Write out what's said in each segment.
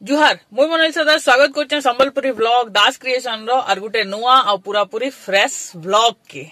जुहार मुई monalisa स्वागत कर संबलपुरी व्लॉग दास क्रिएशन रो और गुटे नुआ और पूरा पूरी फ्रेश व्लॉग के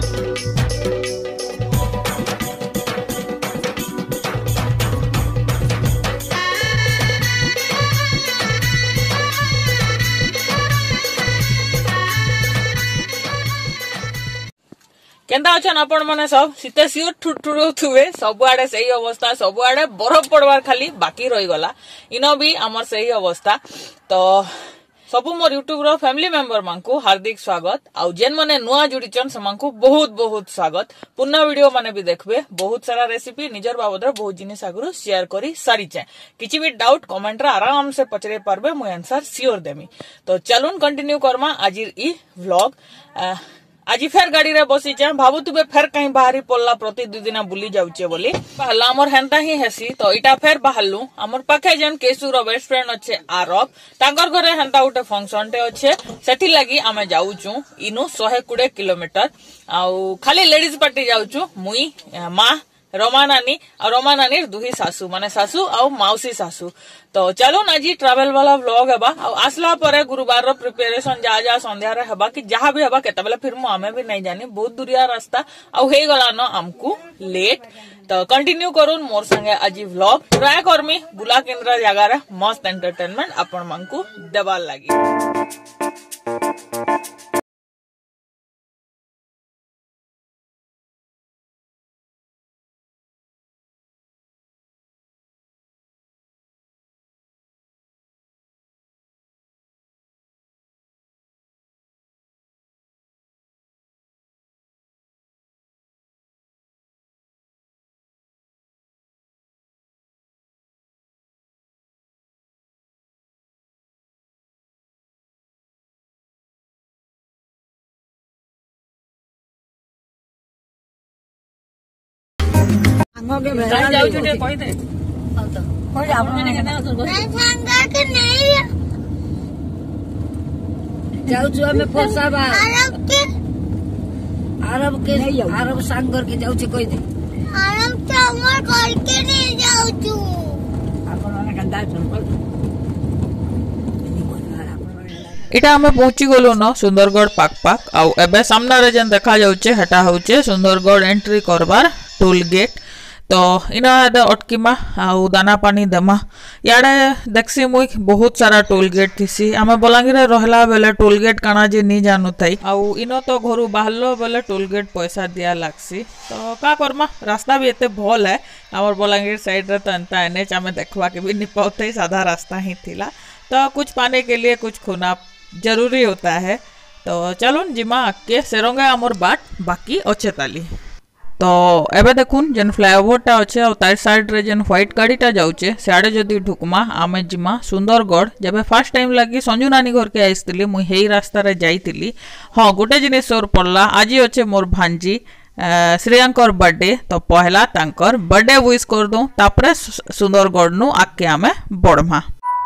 केंता अच्छा आपण माने सब सीते सियोर ठुठुरुथुवे सब आड़े सही अवस्था सब आड़े बरफ पड़वार खाली बाकी रही गला इनो भी आमर सही अवस्था तो सब मोर यूट्यूब रो फैमिली मेंबर मानकू हार्दिक स्वागत आउ जेन माने नुआ जुड़ीचन समानकू बहुत बहुत स्वागत पुन्ना वीडियो माने भी देखबे बहुत सारा रेसिपी निजर बाबद रो बहुत जिनिस आगुरु शेयर करी सारीचे किछि भी डाउट कमेंट रा आराम से पचरे पारबे मु आंसर सियोर देमी तो चलून कंटिन्यू करमा आजिर ई व्लॉग आज फेर गाड़ी रे बसी जा भाबु तुबे फेर कहीं बाहरी पड़ला प्रति दुई दिन बुली जाउचे बोली पहला हमर हेंता ही हेसी तो इटा फेर बाहरलु हमर पाखे जेन केसु रो बेस्ट फ्रेंड अच्छे आरब तांकर घरे हेंता उठे फंक्शन टे अच्छे सेठी लागि आमे जाउचू इनु 120 किलोमीटर आउ खाली लेडीज पार्टी जाउचू मुई मां रमा नानी दुही सासू माने सासू और माउसी सासू तो चलो ना जी ट्रैवल वाला व्लॉग हेबा आसला परे गुरुवार रो प्रिपरेशन जा संध्या रे हेबा कि जहां भी हेबा केते बेले फिर मु आमे भी नहीं जानी बहुत दूरिया रास्ता और हे गला न हमकू लेट तो कंटिन्यू करून मोर संगे आज व्लॉग ट्राई करमी बुला केंद्र जगह रे मस्त एंटरटेनमेंट आपण मानकू देबाल लागी जाऊ छुटे कहि दे हो जा अपन ने केना असर कर संगा के नहीं जाऊ छु हमें फसाबा अरब सांगर के जाऊ छ कहि दे अरब चामर करके नहीं जाऊ छु अपन ने कंदा संकल्प इटा हमें पहुंची गलो न सुंदरगढ़ पाक आउ एबे सामना रे जन देखा जाउचे हटा होचे सुंदरगढ़ एंट्री करबार टोल गेट तो इना अटकीमा आउ दाना पानी देमा याडे देखसी मुई बहुत सारा टोल गेट थिसी आमे बलांगीर रहला बेले टोल गेट काना जे नी जानु थाई आउ इनो तो घरु बाहरलो बेले टोल गेट पैसा दिया लागसी तो का करमा रास्ता भी एते भल है हमर बलांगीर साइड रे तो एंता एनएच आमे देखवा के भी नि पाउथई सादा रास्ता ही थिला तो कुछ पाने के लिए कुछ खोना जरूरी होता है तो चलो जिमा के सेरंगा हमर बाट बाकी अच्छे ताली तो एबे देखुन जेन फ्लाईओवर टा अच्छे और तार साइड रे जेन व्हाइट गाड़ी टा जाउचे सियाडे जदी ढुकमा आमे जिमा सुंदरगढ़ जबे फर्स्ट टाइम लगी संजू नानी घर के आइसतिली मुई हेई रास्ता रे जाईतिली हां गोटे जिनिस और पड़ला आज अच्छे मोर भांजी श्रेयांकर बर्थडे तो पहला तांकर बर्थडे विश कर दो तापरे सुंदरगढ़ नु आके आमे बड़मा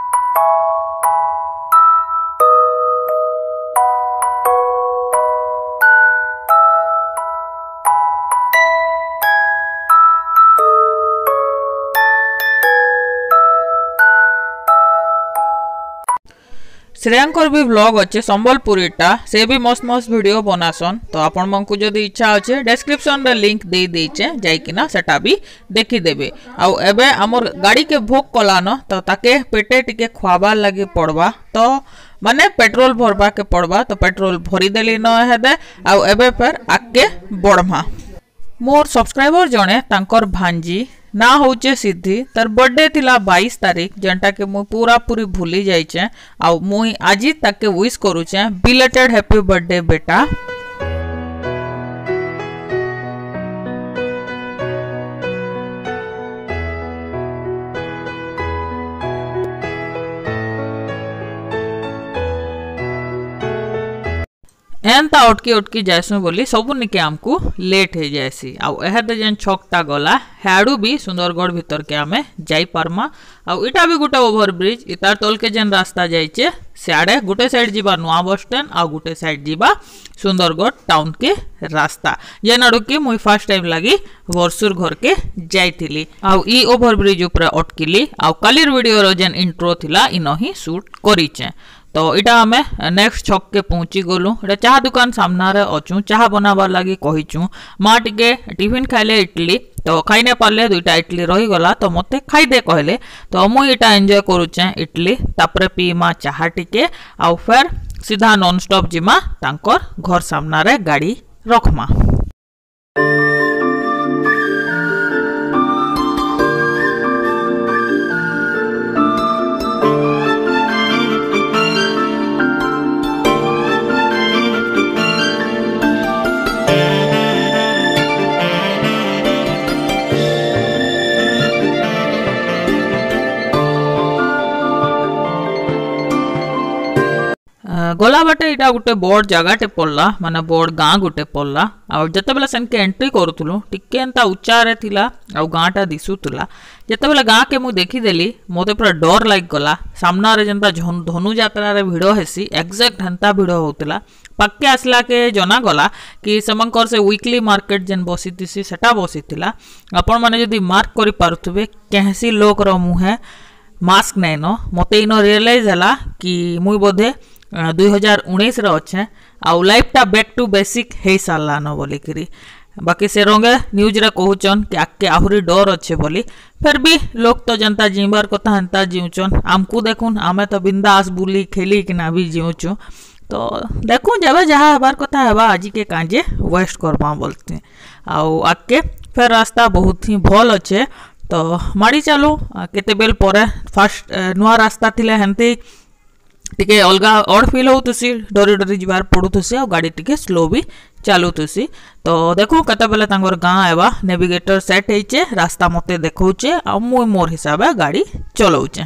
श्रेयांकर भी व्लॉग अच्छे संबलपुरी टा से भी मस्त मस्त वीडियो बनासन तो आपण मनकु जदी इच्छा अच्छे डिस्क्रिप्शन रे लिंक दे देचे जाइकिना सेटा भी देखि देबे आउ एबे हमर गाड़ी के भोग कलान तो ताके पेटे टिके खवाबा लागि पड़बा तो माने पेट्रोल भरबा के पड़बा तो पेट्रोल भरी देली न हेदे आउ एबे पर आके बड़मा मोर सब्सक्राइबर जने तांकर भांजी ना होचे सिद्धि तार बर्थडे थिला 22 तारीख जेंटा के मु पूरा पूरी भूली जाइचे आ मुई आजी ताके विश करूचे बिलेटेड हैप्पी बर्थडे बेटा एनता अटकी अटकी जायसु बोली सबु निके आमको लेट हो जायसी आउ एहदे जेन छकटा गला हाडू भी सुंदरगढ़ भीतर के आमे जाई पारमा आउ इटा भी गोटे ओभर ब्रिज इतार तल के जेन रास्ता जाइचे सियाड़े गोटे साइड जीवा नुआ बस स्टैंड आ गोटे साइड जीवा सुंदरगढ़ टाउन के रास्ता जेन आड़ू के मुई फर्स्ट टाइम लगी वर्षुर घर के जाइथिली आउ ई ओभर ब्रिज ऊपर अटकिली आउ कालीर वीडियो रो जेन इंट्रो थिला इनो ही शूट करिचे। तो इटा आमे नेक्स्ट छक के पहुंची गलु इटा चाह दुकान सामना रे अछु चाह बनाबार लागि कहिछु मां टिके टिफिन खाइले इडली तो खाई ने पारले दुईटा इडली रही गला तो मते खाई दे कहले तो मु इटा एंजॉय करूचे इडली तापरे पीमा चाह टिके आउ फिर सीधा नॉन स्टॉप जिमा तांकर घर सामना रे गाड़ी रखमा। गला बाटे इटा गोटे बड़ जगहटे पड़ला माने बड़ गाँ गोटे पड़ला आ जते बेला सेन के एंट्री करूथुलु टिके एंता ऊंचा रे थिला आ गाँटा दिसुतुला जते बेला गाँ के मु देखी देली मोते पूरा डर लाग गला सामना रे जेंता धनु यात्रा रे भिड़ हेसी एग्जैक्ट हंता भिड़ होतला पक्के आसला के जना गला कि समंकर से वीकली मार्केट जेन बसितिसी सेटा बसितिला आपण माने जदी मार्क करि पारुथबे केहसी लोक रो मुहे मास्क नै न मते इनो रियलाइज हला कि मुई बोधे 2019 रे अच्छे आउ लाइफ टा बैक टू बेसिक हे साला न बोली करी बाकी से रंगे न्यूज रे कहउचन कि आके आहुरी डर अच्छे बोली फिर भी लोग तो जनता जीवार कथा हंता जीउचन आमको देखुन आमे तो बिंदास बुली खेली कि ना भी जीउचु तो देखु जब जहाँ हबार कथा हबा आज के कांजे वेस्ट करबा बोलते आउ आके फिर रास्ता बहुत ही भल अच्छे तो माड़ी चलो केते बेल परे फर्स्ट नुआ रास्ता थिले हेंती टिके अलगा और फील होतुसी डरी डरी जीवार पड़ुतुसी और गाड़ी टिके स्लो भी चालुतुसी तो देखो कते बेले तांगर गाँ आवा नेविगेटर सेट हेचे रास्ता मते देखौचे आ मु मोर हिसाबे गाड़ी चलौचे।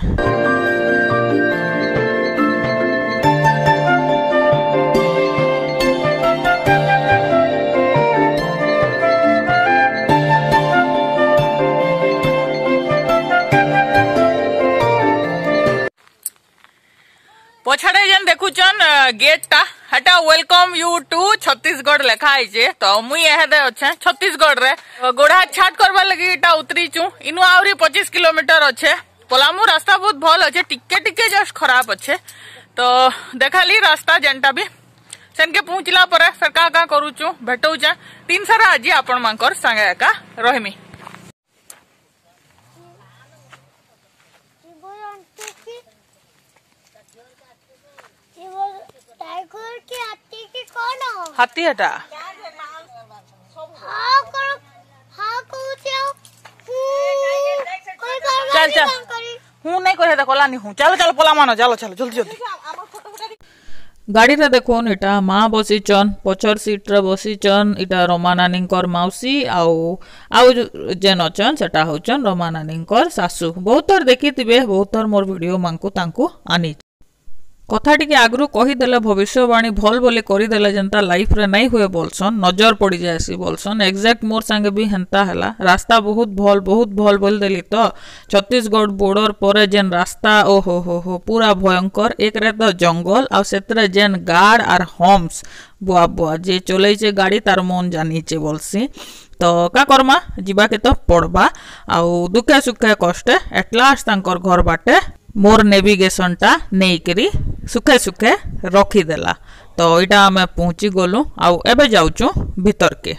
पछाड़े जेन देखुचन गेट टा हटा वेलकम यू टू छत्तीसगढ़ लेखा आइजे तो मुई एहे अच्छे छत्तीसगढ़ रे गोड़ा छाट करबा लगी इटा उतरी छु इनु आउरी 25 किलोमीटर अच्छे पलामू रास्ता बहुत भल अच्छे टिके टिके जस्ट खराब अच्छे तो देखाली रास्ता जेनटा भी सेन के पहुंचला परे फिर का करू छु भेटौ छ तीन सारा आज आपण मानकर संगे एका रहमी। हाथी हटा चल चल हूँ नहीं कहे कला नहीं हूँ चलो चलो पला मानो चलो चलो जल्दी जल्दी गाड़ी रे देखो इटा माँ बसीचन पछर सीट रे बसीचन इटा रमा नानींकर माउसी आउ जेन अचन सेटा होचन रमा नानींकर सासू बहुत थर देखिथिबे बहुत थर मोर वीडियो मांकु तांकु आनी कथा टिके आगरू कहीदेले भविष्यवाणी भल बोली करदेले जनता लाइफ रे नहीं हुए बोलसन नजर पड़ी जाएसी बोलसन एग्जैक्ट मोर संगे भी हेंता हला रास्ता बहुत भल बोल देली तो छत्तीसगढ़ बॉर्डर पर जेन रास्ता ओ हो पूरा भयंकर एक रे तो जंगल आ सेतरे जेन गार्ड आर होम्स बुआ बुआ जे चलैचे गाड़ी तार मन जानीचे बोलसी तो का करमा जीवा के तो पड़बा आउ दुखे सुखे कष्टे एट लास्ट तांकर घर बाटे मोर नेविगेशन टा नहीं करी सुखे सुखे रखीदेला तो इटा आम पहुंची गलु आउ एबे जाउचु भीतर के।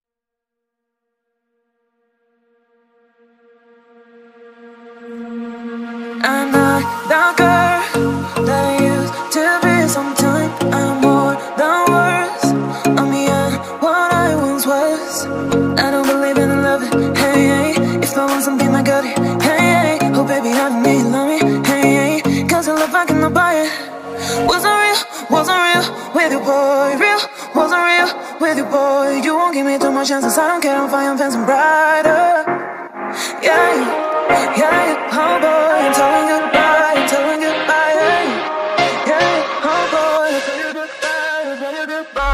Wasn't real with you, boy. Real wasn't real with you, boy. You won't give me too much chances. I don't care. I'm fine, I'm feeling brighter. Yeah, oh boy, I'm telling goodbye, yeah, oh boy, I'm telling goodbye.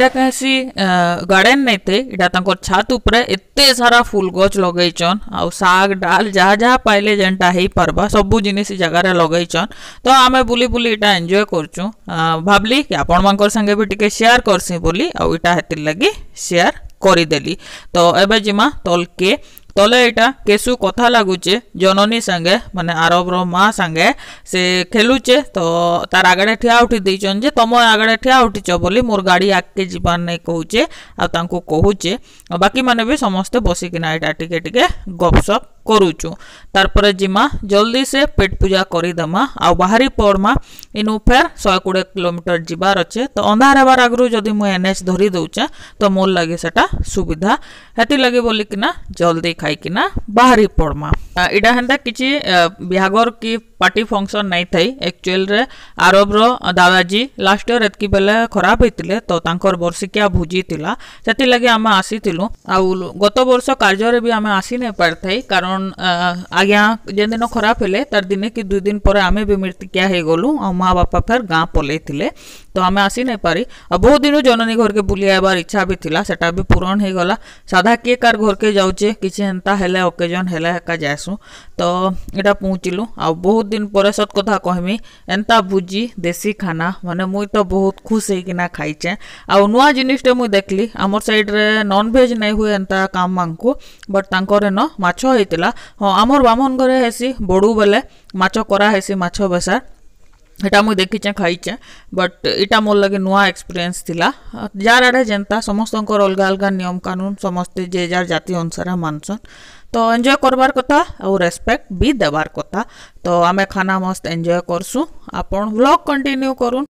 एटा कैसी garden नहीं थे इटा तंकर छात ऊपर एते सारा फूल गछ लगैचन आ साग डाल जहाँ जहाँ पाइले जेनटा हेई परबा सबु जिनिस जगार लगैचन तो आमे बुली बुली इटा एंजॉय करचु भाबली कि आपण मानकर संगे भी टिके शेयर करसी बोली आ इटा हेतिर लगी शेयर करिदेली तो एबे जिमा तलके तले एटा केसु कथा लागुचे जननी संगे माने आरबर माँ संगे से खेलुचे तो तार आगड़े ठिया उठी देचन जे तुम आगड़े ठिया उठीच बोली मोर गाड़ी आगे जीवार नहीं कहूचे आ तांको कहूचे बाकी माने भी समस्ते बसिकिना एटा टिके टिके गपसप करूचु तारपरे जिमा जल्दी से पेट पूजा करीदेमा आ बाहरी पड़मा इनु फेर 120 किलोमीटर जीवार अच्छे तो अंधार हेबार आगु जदि मु एनएच धरी दउचे तो मोर लगे सेटा सुविधा हेती लगे बोली किना जल्दी खाइकिना बाहरी पड़मा इडा हेंता किछि बिहागर की पार्टी फंक्शन नहीं थई एक्चुअल रे आरबर दादाजी लास्ट ईयर एतकी बेले खराब होइतिले तो तांकर वर्षिकिया भुजी तिला सेति लगे आमे आसीतिलु आ गत वर्ष कार्य रे भी आमे आसी नै पारथई कारण आज्ञा जेन दिन खराब हेले तार दिने कि 2 दिन पर आमे भी मृतिकिया हे गलु आ माँ बापा फेर गाँ पलैतिले तो आमे आसी नै पारी आ बहुत दिन जननी घर के बुली आबार इच्छा भी थिला सेटा भी पूरण हे गला साधा के कार घर के जाउचे किछि हेंता हेले ओकेजन हेले का जासु तो एटा पहुँचिलु आ बहुत दिन पर सत कथा कहमी एंता भुजी देसी खाना माने मुई तो बहुत खुश है किना खाइचे आ नुआ जिनिसटे मुई देखली हमर साइड रे नॉन वेज नहीं हुए एंता काम मांगको बट तांकर न माछ हेतिला हां हमर बामन घरे हेसी बडू बेले माछ करा हेसी माछ बेसार एटा मुई देखिचे खाइचे बट इटा मोर लगे नुआ एक्सपीरियंस थिला जार आड़े जेंता समस्तंकर अलग अलग नियम कानून समस्ते जे जार जाति अनुसार मानसन तो एंजॉय करबार कथा और रेस्पेक्ट भी देबार कथा तो आमे खाना मस्त एंजॉय करसु आपण व्लॉग कंटिन्यू करूँ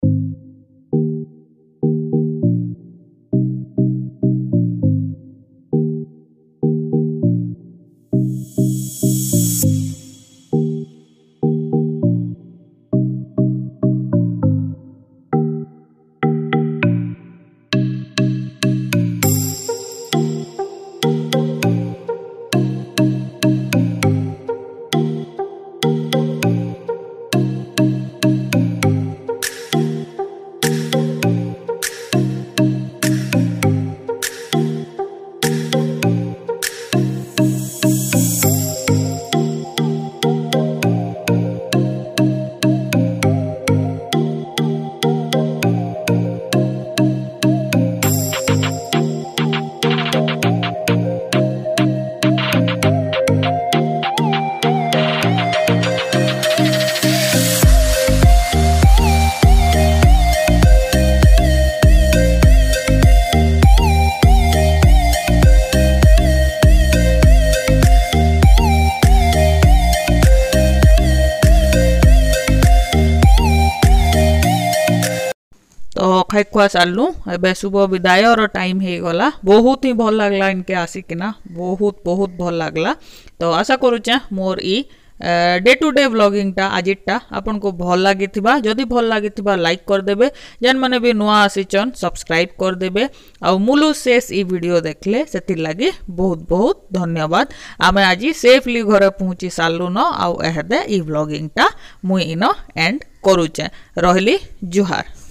तो खाई खुआ सारू ए शुभ विदाय टाइम हो गला बहुत ही भल लगला इनके आसिकिना बहुत बहुत भल लगला तो आशा करुचे मोर ई डे टू डे व्लॉगिंग टा आजिटा आपन को भल लगी जदि भल लगी लाइक कर देबे जेन माने भी नुआ आसीचन सब्सक्राइब कर देबे आ मुलु शेष ई वीडियो देखले सेति लगी बहुत बहुत धन्यवाद आमे आजी सेफली घरे पहुंची सालु न आ एहदे ई व्लॉगिंग टा मुई इन एंड करूचे रहली जुहार।